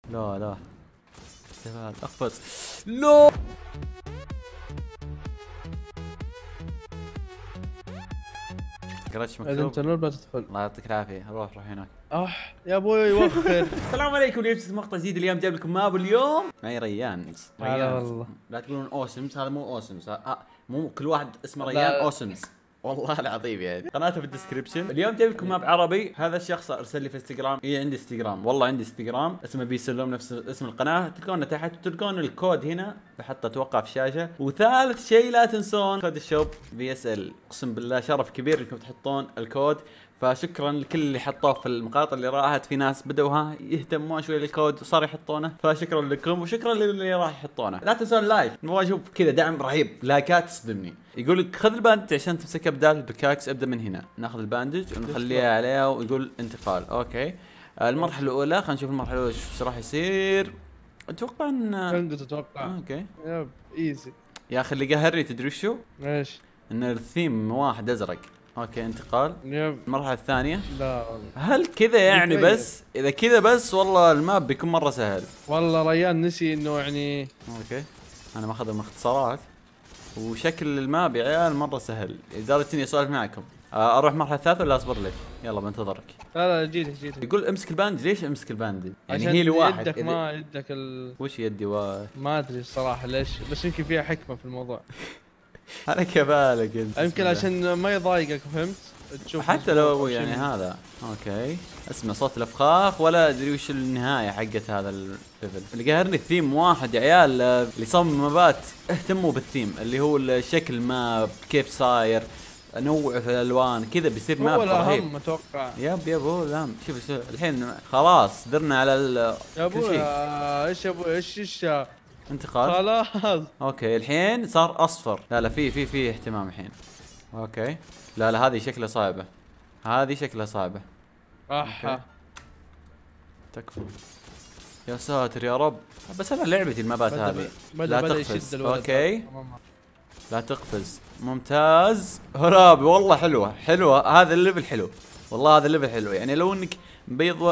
لا لا استفاد اقفز. لا قريتش اذا مكتوب. انت نور لا تدخل. الله يعطيك العافيه، روح هناك. يا ابوي وخر. السلام عليكم، اليوم مقطع جديد. اليوم جايب لكم ماب. اليوم معي ريان. هلا والله. لا تقولون اوسمز، هذا مو اوسمز. مو كل واحد اسمه ريان لا. اوسمز. والله العظيم يعني قناته في الديسكربشن. اليوم جايب لكم ماب عربي. هذا الشخص ارسل لي في انستغرام. عندي انستغرام، والله عندي انستغرام اسمه بيسلوم، نفس اسم القناه. تلقونه تحت، تلقون الكود هنا بحطه اتوقع في الشاشه. وثالث شيء لا تنسون كود الشوب VSL. اقسم بالله شرف كبير انكم تحطون الكود. فشكرا لكل اللي حطوه في المقاطع اللي راحت. في ناس بدوها يهتمون شوي للكود وصار يحطونه، فشكرا لكم وشكرا للي راح يحطونه. لا تنسون لايك، نبغى نشوف كذا دعم رهيب، لايكات تصدمني. يقول لك خذ الباندج عشان تمسكها بدال البكاكس. ابدا من هنا، ناخذ الباندج ونخليها عليها ويقول انتقال. اوكي المرحله الاولى، خلينا نشوف المرحله الاولى ايش راح يصير. اتوقع ان انقز اتوقع. اوكي يب ايزي. يا اخي اللي قهرني تدري وشو؟ ايش؟ ان الثيم واحد ازرق. اوكي انتقال. يب. المرحله الثانيه. لا والله. هل كذا يعني بس؟ اذا كذا بس والله الماب بيكون مره سهل. والله ريان نسي انه يعني. اوكي انا ماخذ مختصرات. وشكل الماب يا عيال مره سهل لدرجه اني اسولف معكم. اروح المرحله الثالثه ولا اصبر لك؟ يلا بنتظرك. لا جيتك. يقول امسك الباند. ليش امسك الباند؟ يعني عشان هي لواحد يدك ما يدك وش يدي ما ادري الصراحه ليش، بس يمكن فيها حكمه في الموضوع. انا كبالك انت. يمكن عشان ما يضايقك، فهمت؟ تشوف حتى لو يعني هذا. اوكي اسمع صوت الافخاخ ولا ادري وش النهايه حقت هذا الليفل. اللي قاهرني الثيم واحد يا عيال. اللي صمم مابات اهتموا بالثيم، اللي هو الشكل ماب كيف صاير، نوع في الالوان كذا بيصير ماب رهيب. هو اتوقع. يب هو الهم. شوف الحين خلاص درنا على يا ابوي ايش يا ابوي ايش انتقال. خلاص. اوكي الحين صار اصفر. لا في اهتمام الحين. اوكي لا هذه شكلها صعبه. هذه شكلها صعبه. اح. تكفى. يا ساتر يا رب. بس انا لعبتي المابات هذه. لا تقفز. اوكي لا تقفز. ممتاز. هرابي والله حلوه هذا الليفل حلو. والله هذا الليفل حلو. يعني لو انك مبيض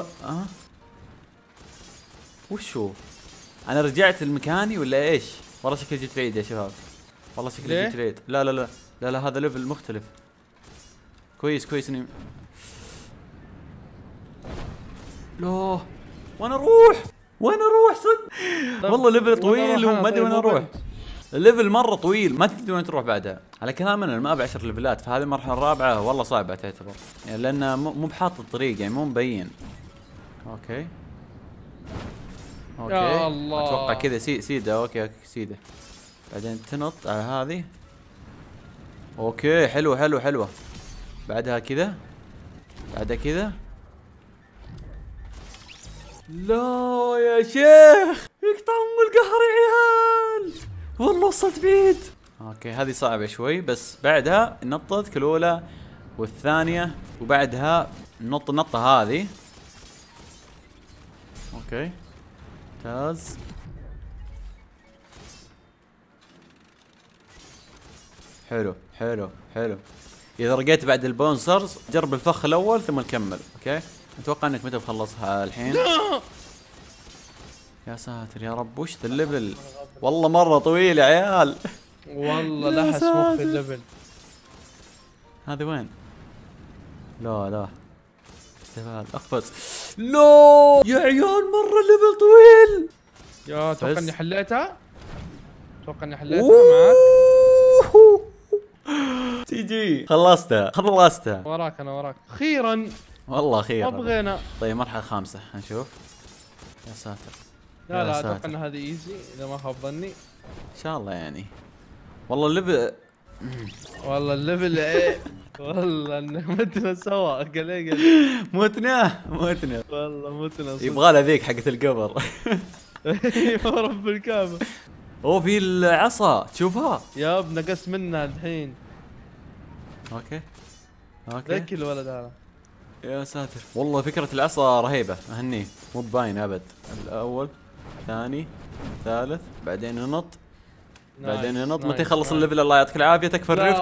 وشو؟ انا رجعت لمكاني ولا ايش؟ والله شكلي جيت العيد يا شباب. والله شكلي جيت العيد. لا هذا ليفل مختلف. كويس اني لا. وين اروح صدق. والله ليفل طويل وما ادري وين اروح. الليفل مره طويل ما تدري وين تروح بعدها. على كلامنا الماب 10 ليفلات، فهذه المرحله الرابعه والله صعبه تعتبر يعني، لانه مو بحاط الطريق يعني مو مبين. اوكي يا الله. اتوقع كذا سيده. اوكي سيده. بعدين تنط على هذه. اوكي حلوه. بعدها كذا. كذا. لا يا شيخ يقطع القهر يا عيال. والله وصلت بعيد. اوكي هذه صعبه شوي، بس بعدها نطتك الاولى والثانيه وبعدها نط النطه هذه. اوكي ممتاز. حلو. اذا رقيت بعد البونسرز جرب الفخ الاول ثم نكمل. اوكي اتوقع انك متى بخلصها الحين. يا ساتر يا رب وش ذا الليفل. والله مره طويل يا عيال. والله لحس مخي الليفل. هذا وين؟ لا استفاد اقفز. لا يا عيال مره الليفل طويل. يا اتوقع اني حليتها. معك. جي خلصتها. وراك انا وراك اخيرا. والله اخيرا. ما بغينا. طيب المرحله الخامسه نشوف. يا ساتر. لا اتوقع ان هذه ايزي اذا ما خاب ظني. ان شاء الله يعني. والله الليفل ايه. والله انه متنا سوا. قال متنا. والله متنا. يبغى له ذيك حقت القبر. يا رب الكعبه. في العصا تشوفها. ياب نقص منها الحين. اوكي ذكي الولد هذا. يا ساتر والله فكرة العصا رهيبة. اهنيه مو باين ابد. الاول ثاني ثالث بعدين ينط. متى يخلص الليفل الله يعطيك العافية. تكفى الرفت.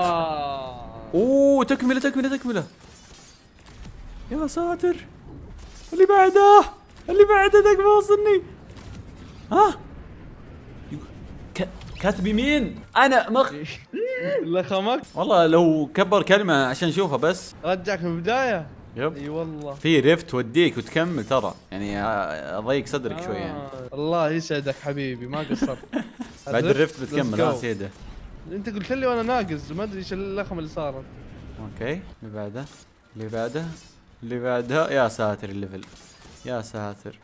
تكملة. يا ساتر. اللي بعده تكفى وصلني. ها كاتب يمين. انا لخمك والله لو كبر كلمة عشان اشوفها بس. رجعك من البداية. يب اي والله. في ريفت توديك وتكمل ترى، يعني اضيق صدرك شوي يعني. الله يسعدك حبيبي ما قصرت. بعد الريفت بتكمل ها سيده. انت قلت لي وانا ناقص ما ادري ايش اللخمه اللي صارت. اوكي اللي بعده اللي بعده اللي بعدها. يا ساتر الليفل، يا ساتر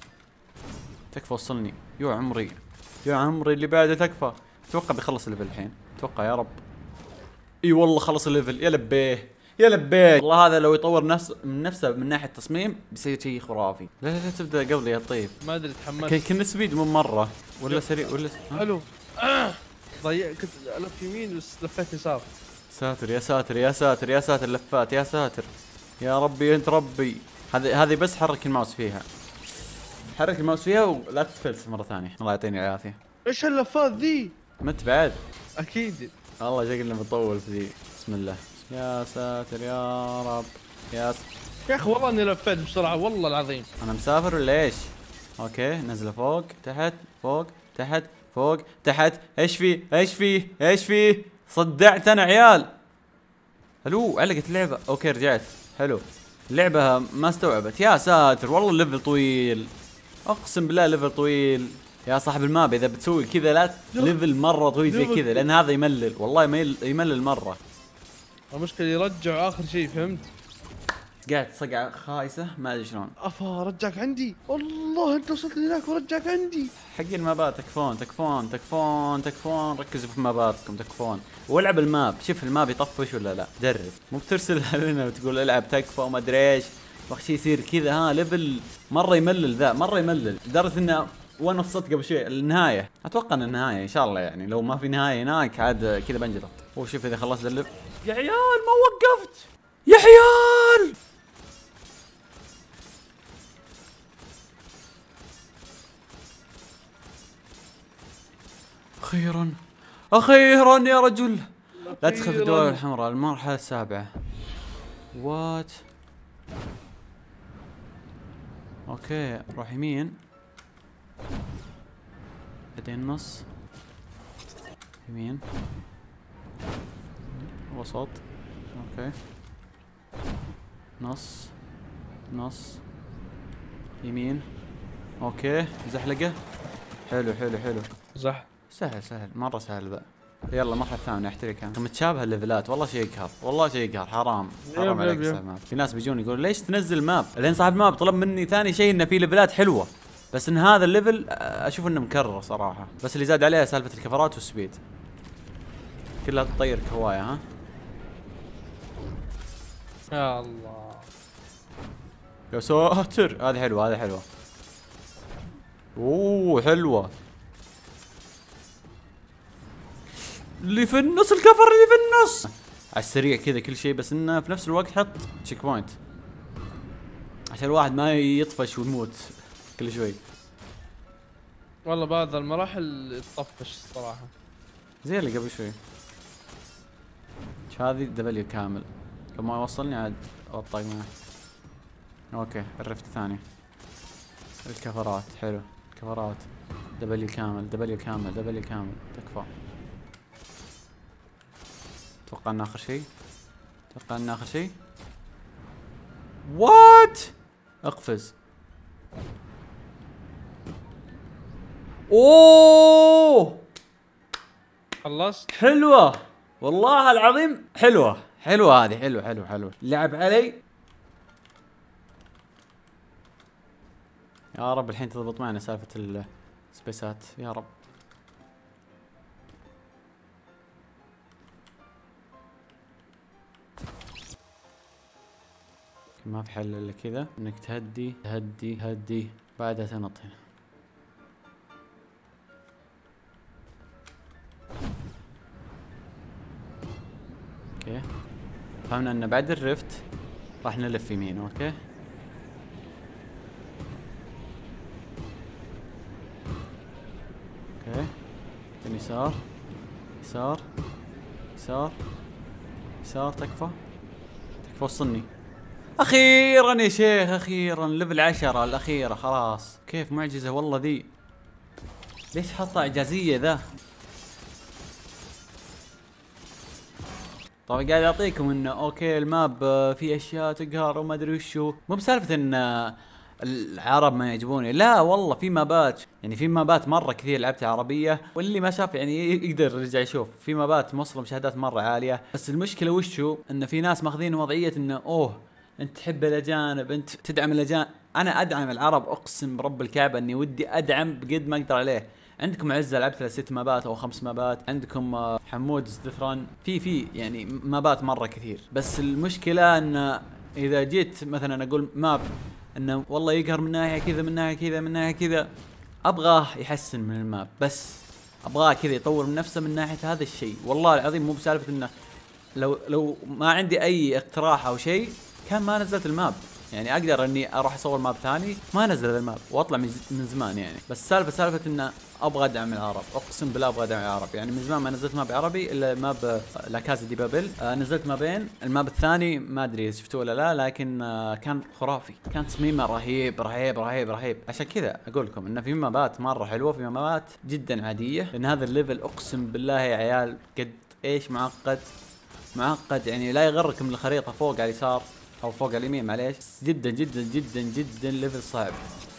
تكفى وصلني. يا عمري يا عمري اللي بعده تكفى. اتوقع بيخلص الليفل الحين، اتوقع يا رب. اي والله خلص الليفل. يا لبيه يا لبيه. والله هذا لو يطور نفسه من ناحيه تصميم بيصير شيء خرافي. لا لا لا تبدا قبلي يا طيب. ما ادري تحمست. كنا سبيد مو مره ولا سريع ولا حلو. ضيع كنت الف يمين بس لفيت يسار. ساتر يا ساتر يا ساتر يا ساتر لفات يا ساتر. يا ربي انت ربي. هذه بس حرك الماوس فيها، حرك الماوس فيها ولا تفلس مره ثانيه. الله يعطيني العافيه. ايش هاللفات ذي؟ مت بعد اكيد والله شكلنا بنطول في ذي. بسم الله. يا ساتر يا رب يا يا اخي والله اني لفيت بسرعه والله العظيم. انا مسافر ولا ايش؟ اوكي نزله فوق تحت فوق تحت فوق تحت. ايش فيه ايش فيه ايش فيه؟ صدعت انا عيال. الو علقت اللعبه. اوكي رجعت. حلو اللعبه ما استوعبت. يا ساتر والله الليفل طويل، اقسم بالله ليفل طويل. يا صاحب الماب اذا بتسوي كذا لا ليفل مره طويل زي كذا، لان هذا يملل والله يملل مره. المشكله يرجع اخر شيء فهمت. قاعد صقعه خايسه ما ادري شلون. افا رجعك عندي والله. انت وصلت هناك ورجعك عندي. حق المابات تكفون تكفون تكفون تكفون. ركزوا في ماباتكم تكفون والعب الماب. شوف الماب يطفش ولا لا. درب مو بترسلها لنا وتقول العب تكفى وما ادري ايش. وخشي يصير كذا ها ليفل مره يملل. ذا مره يملل لدرجه انه وانا وصلت قبل شوي النهايه. اتوقع ان النهايه ان شاء الله يعني لو ما في نهايه هناك عاد كذا بنجلط. وشوف اذا خلصت الليفل. يا عيال ما وقفت يا عيال. اخيرا اخيرا يا رجل. لا تدخل في الدوائر الحمراء. المرحله السابعه. وات اوكي روح يمين بعدين نص يمين وسط. اوكي نص نص يمين. اوكي زحلقه. حلو حلو حلو. صح سهل سهل مره سهل بقى. يلا المرحله الثانيه احترق. متشابهه الليفلات والله شيء يقهر والله شيء يقهر. حرام حرام عليك الماب. في ناس بيجون يقول ليش تنزل الماب؟ لان صاحب الماب طلب مني ثاني شيء انه في ليفلات حلوه، بس ان هذا الليفل اشوف انه مكرر صراحه. بس اللي زاد عليها سالفه الكفرات والسبيد كلها تطير كهوايه. ها يا الله يا ساتر. هذه حلوه هذه حلوه. اوه حلوه. اللي في النص الكفر اللي في النص على السريع كذا كل شيء، بس انه في نفس الوقت حط تشيك بوينت عشان الواحد ما يطفش ويموت كل شوي. والله بعض المراحل تطفش الصراحه زي اللي قبل شوي. هذه دبليو كامل لو ما يوصلني عاد اطاق معه. اوكي الرفت الثاني. الكفرات حلو. الكفرات دبليو كامل دبليو كامل دبليو كامل تكفى. اتوقع ان اخر شيء. اتوقع ان اخر شيء. وات اقفز. اوه خلصت. حلوه والله العظيم حلوه حلوه هذه. حلو حلو حلو. لعب علي يا رب. الحين تضبط معنا سالفه السبيسات يا رب. ما في حل الا كذا انك تهدي تهدي تهدي بعدها تنط هنا. اوكي فهمنا ان بعد الرفت راح نلف يمين. اوكي اوكي بعدين يسار يسار يسار يسار. تكفى تكفى وصلني اخيرا يا شيخ. اخيرا ليفل 10 الاخيره خلاص. كيف معجزه والله ذي. ليش حطها اعجازيه ذا؟ طبعا قاعد اعطيكم انه اوكي الماب في اشياء تقهر وما ادري وشو، مو بسالفه ان العرب ما يعجبوني، لا والله في مابات، يعني في مابات مره كثير لعبتها عربيه، واللي ما شاف يعني يقدر يرجع يشوف، في مابات موصله مشاهدات مره عاليه. بس المشكله وشو؟ انه في ناس ماخذين وضعيه انه اوه انت تحب الاجانب، انت تدعم الاجانب. انا ادعم العرب، اقسم برب الكعبه اني ودي ادعم بقد ما اقدر عليه. عندكم عزة لعبت له 6 مابات او 5 مابات، عندكم حمود زدفران في يعني مابات مره كثير. بس المشكله ان اذا جيت مثلا اقول ماب انه والله يقهر من ناحيه كذا من ناحيه كذا من ناحيه كذا، ابغاه يحسن من الماب، بس ابغاه كذا يطور من نفسه من ناحيه هذا الشيء. والله العظيم مو بسالفه انه لو ما عندي اي اقتراح او شيء كان ما نزلت الماب، يعني اقدر اني اروح اصور ماب ثاني ما نزل الماب واطلع من زمان يعني. بس سالفه انه ابغى ادعم العرب، اقسم بالله ابغى ادعم العرب. يعني من زمان ما نزلت ماب عربي الا ماب لا كازا دي بابل، نزلت مابين. الماب الثاني ما ادري اذا شفتوه ولا لا، لكن كان خرافي، كان تصميمه رهيب رهيب رهيب رهيب. عشان كذا اقول لكم انه في مابات مره حلوه، في مابات جدا عاديه، لان هذا الليفل اقسم بالله يا عيال قد ايش معقد معقد. يعني لا يغركم الخريطه فوق على اليسار او فوق على اليمين، معليش، جدا جدا جدا جدا ليفل صعب.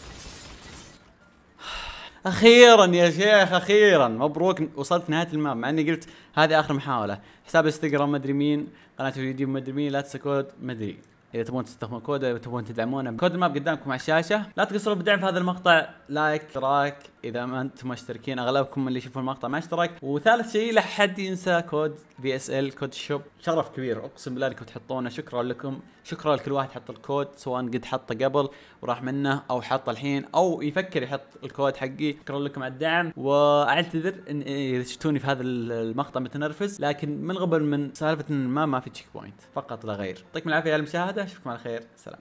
اخيرا يا شيخ، اخيرا مبروك وصلت نهايه الماب، مع اني قلت هذه اخر محاوله. حساب انستغرام مدري مين، قناه اليوتيوب مدري مين، لا تنسى كود مدري. اذا تبون تستخدمون كود، اذا تبون تدعمونه، كود الماب قدامكم على الشاشه. لا تقصروا بالدعم في هذا المقطع، لايك اشتراك اذا ما انتم مشتركين، اغلبكم اللي يشوفون المقطع ما اشترك. وثالث شيء لا حد ينسى كود VSL كود الشوب، شرف كبير اقسم بالله انكم تحطونه. شكرا لكم، شكرا لكل واحد حط الكود، سواء قد حطه قبل وراح منه او حطه الحين او يفكر يحط الكود حقي. شكرا لكم على الدعم، واعتذر ان اذا شفتوني في هذا المقطع متنرفز، لكن من قبل من سالفه ان ما في تشيك بوينت فقط لا غير. يعطيكم العافيه على المشاهده، اشوفكم على خير، سلام.